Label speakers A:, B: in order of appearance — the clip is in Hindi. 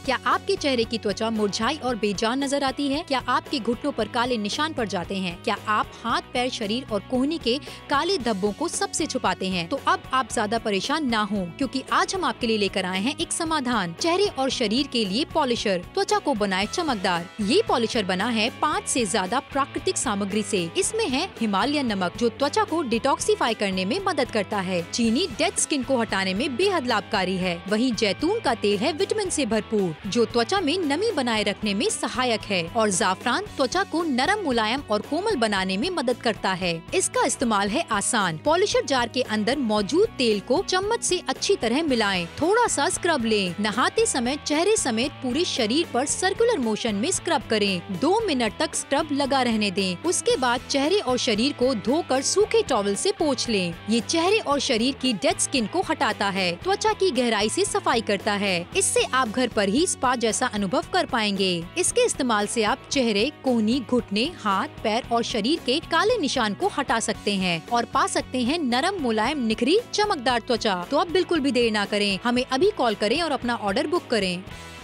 A: क्या आपके चेहरे की त्वचा मुरझाई और बेजान नजर आती है? क्या आपके घुटनों पर काले निशान पड़ जाते हैं? क्या आप हाथ, पैर, शरीर और कोहनी के काले धब्बों को सबसे छुपाते हैं? तो अब आप ज्यादा परेशान ना हो, क्योंकि आज हम आपके लिए लेकर आए हैं एक समाधान, चेहरे और शरीर के लिए पॉलिशर, त्वचा को बनाए चमकदार। ये पॉलिशर बना है 5 से ज्यादा प्राकृतिक सामग्री से। इसमें है हिमालयन नमक, जो त्वचा को डिटॉक्सिफाई करने में मदद करता है। चीनी डेड स्किन को हटाने में बेहद लाभकारी है। वहीं जैतून का तेल है विटामिन से भरपूर, जो त्वचा में नमी बनाए रखने में सहायक है। और जाफरान त्वचा को नरम, मुलायम और कोमल बनाने में मदद करता है। इसका इस्तेमाल है आसान। पॉलिशर जार के अंदर मौजूद तेल को चम्मच से अच्छी तरह मिलाएं। थोड़ा सा स्क्रब लें। नहाते समय चेहरे समेत पूरे शरीर पर सर्कुलर मोशन में स्क्रब करें। 2 मिनट तक स्क्रब लगा रहने दें। उसके बाद चेहरे और शरीर को धोकर सूखे टॉवल से पोंछ लें। ये चेहरे और शरीर की डेड स्किन को हटाता है, त्वचा की गहराई से सफाई करता है। इससे आप घर पर ही स्पा जैसा अनुभव कर पाएंगे। इसके इस्तेमाल से आप चेहरे, कोहनी, घुटने, हाथ, पैर और शरीर के काले निशान को हटा सकते हैं और पा सकते हैं नरम, मुलायम, निखरी, चमकदार त्वचा। तो अब बिल्कुल भी देर ना करें, हमें अभी कॉल करें और अपना ऑर्डर बुक करें।